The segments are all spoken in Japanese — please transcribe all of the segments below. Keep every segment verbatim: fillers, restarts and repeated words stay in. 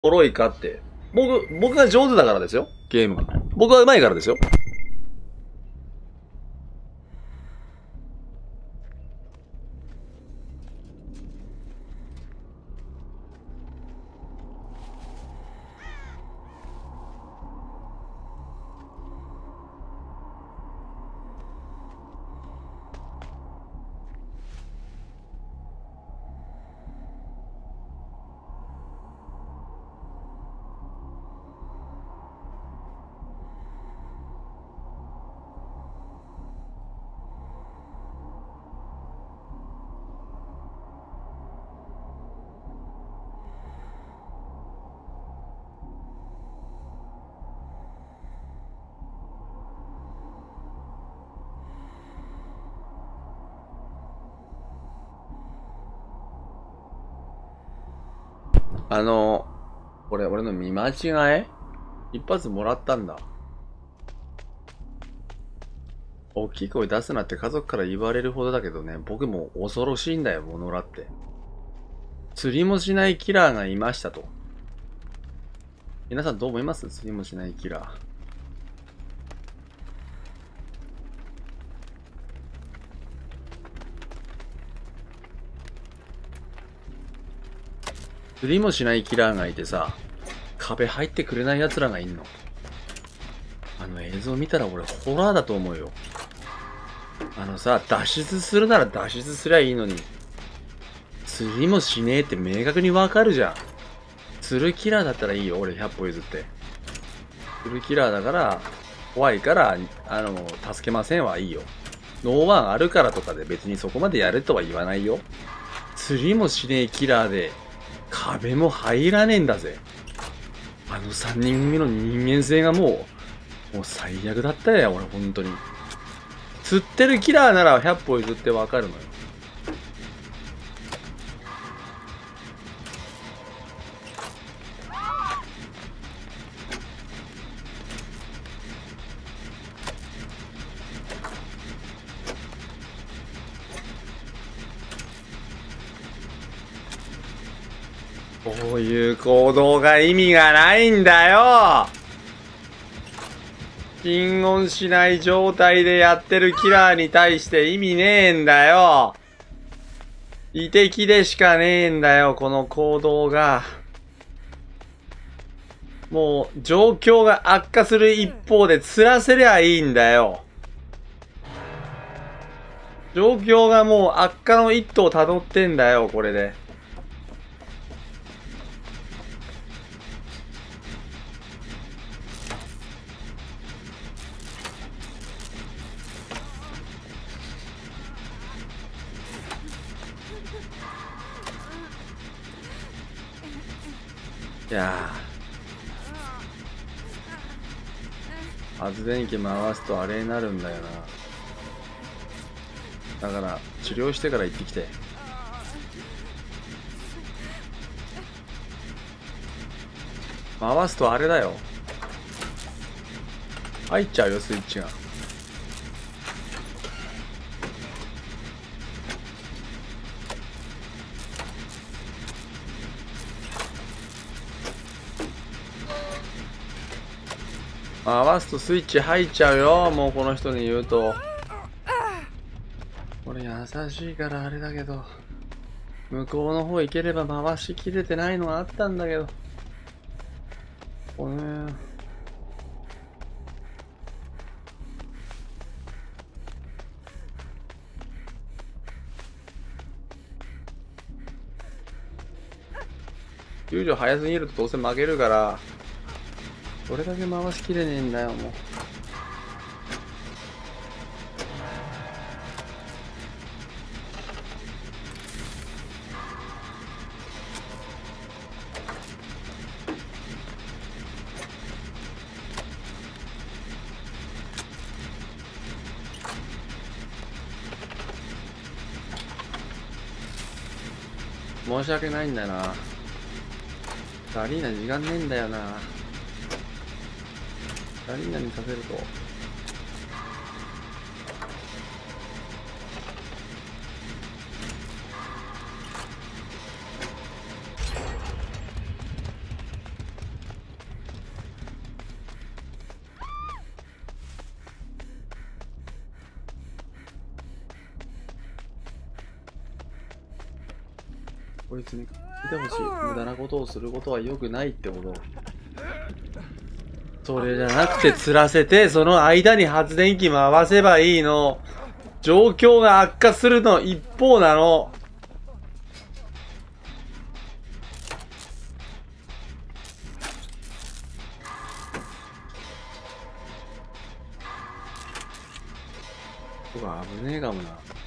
脆いかって。僕、僕が上手だからですよ。ゲームが。僕は上手いからですよ。あの、これ俺の見間違え？一発もらったんだ。大きい声出すなって家族から言われるほどだけどね、僕も恐ろしいんだよ、モノラって。釣りもしないキラーがいましたと。皆さんどう思います？釣りもしないキラー。釣りもしないキラーがいてさ、壁入ってくれない奴らがいんの。あの映像見たら俺ホラーだと思うよ。あのさ、脱出するなら脱出すりゃいいのに。釣りもしねえって明確にわかるじゃん。釣るキラーだったらいいよ、俺ひゃっぽ譲って。釣るキラーだから、怖いから、あの、助けませんはいいよ。ノーワンあるからとかで別にそこまでやるとは言わないよ。釣りもしねえキラーで、壁も入らねえんだぜ。あのさんにん組の人間性がもう、もう最悪だったよ、俺本当に。釣ってるキラーならひゃっぽ譲ってわかるのよ。こういう行動が意味がないんだよ。禁音しない状態でやってるキラーに対して意味ねえんだよ。異的でしかねえんだよ、この行動が。もう、状況が悪化する一方で釣らせりゃいいんだよ。状況がもう悪化の一途を辿ってんだよ、これで。いやー、発電機回すとあれになるんだよな。だから治療してから行ってきて。回すとあれだよ、入っちゃうよ、スイッチが。回すとスイッチ入っちゃうよ、もうこの人に言うと。俺優しいからあれだけど、向こうの方行ければ回しきれてないのがあったんだけど。これね、救助早すぎるとどうせ負けるから、どれだけ回しきれねえんだよ、もう。申し訳ないんだよな。アリーナ時間ねえんだよな。アリーナにさせると。 こいつに見てほしい。無駄なことをすることは良くないってこと。それじゃなくて釣らせて、その間に発電機回せばいいの。状況が悪化するの一方なの。うわ、危ねえかもな。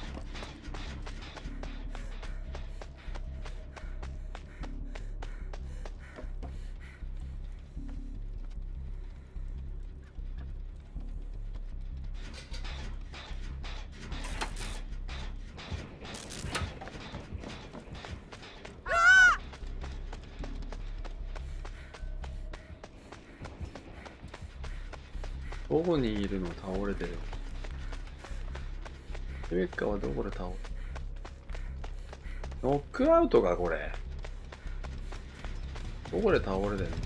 どこにいるの？倒れてる。レベッカはどこで倒れる？ノックアウトかこれ。どこで倒れてるの？治った？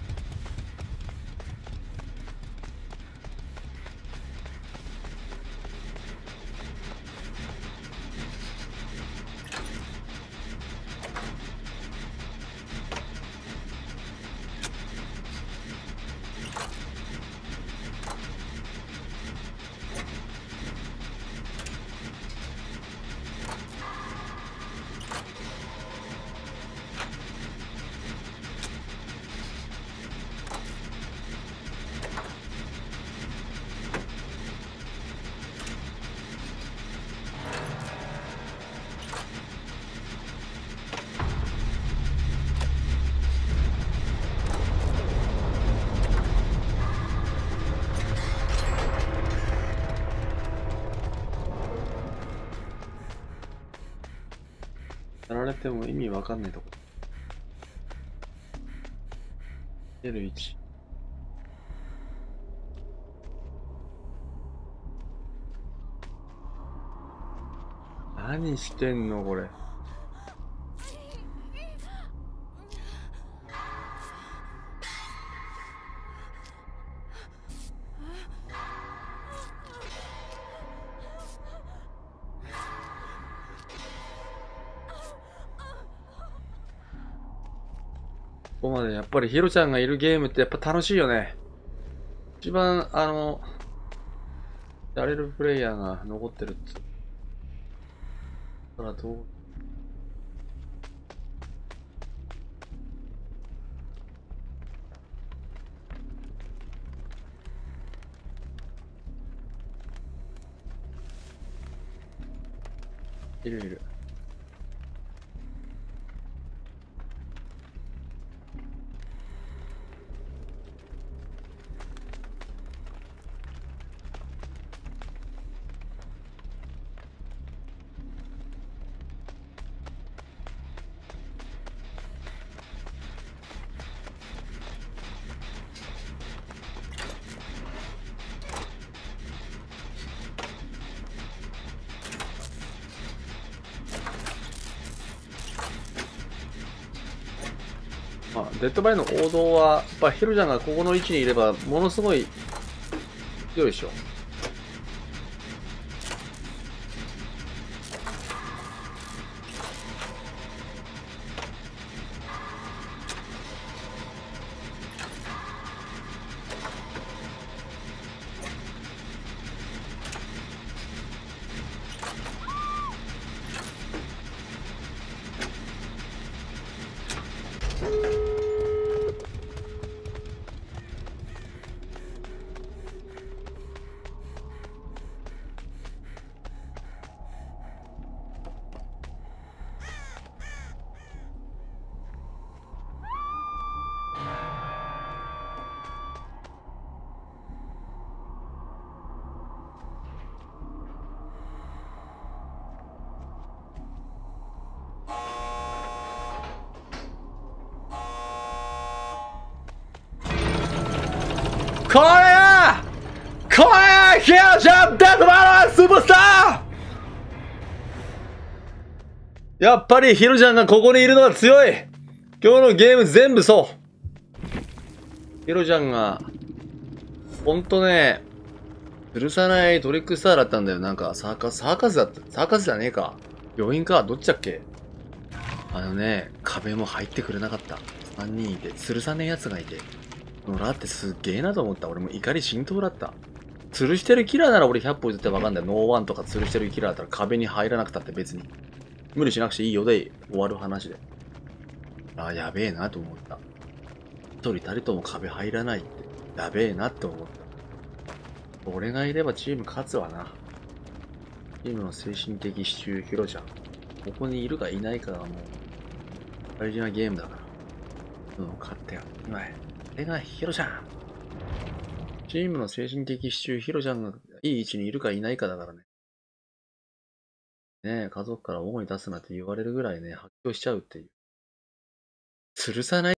やられても意味わかんないとこ。エルいち。何してんのこれ。ここまでやっぱりヒロちゃんがいるゲームってやっぱ楽しいよね。一番あのやれるプレイヤーが残ってるっつだからどういるいる。まあ、デッドバイの王道は、やっぱヒロちゃんがここの位置にいれば、ものすごい強いでしょ。これやこれやヒロちゃんデッドバイのスーパースター。やっぱりヒロちゃんがここにいるのは強い。今日のゲーム全部そう。ヒロちゃんがほんとね、 吊るさないトリックスターだったんだよ。なんか、サーカス、サーカスだった。サーカスじゃねえか。病院か。どっちだっけ。あのね、壁も入ってくれなかった。さんにんいて、吊るさねえ奴がいて。野良ってすっげえなと思った。俺も怒り浸透だった。吊るしてるキラーなら俺ひゃっぽ絶対わかんない。ノーワンとか吊るしてるキラーだったら壁に入らなくたって別に。無理しなくていいよで終わる話で。ああ、やべえなと思った。一人たりとも壁入らないって。やべえなって思った。俺がいればチーム勝つわな。チームの精神的支柱ヒロちゃん。ここにいるかいないかがもう大事なゲームだから。うん、勝ったよ。今、これがヒロちゃん。チームの精神的支柱ヒロちゃんがいい位置にいるかいないかだからね。ねえ、家族から主に出すなって言われるぐらいね、発狂しちゃうっていう。吊るさない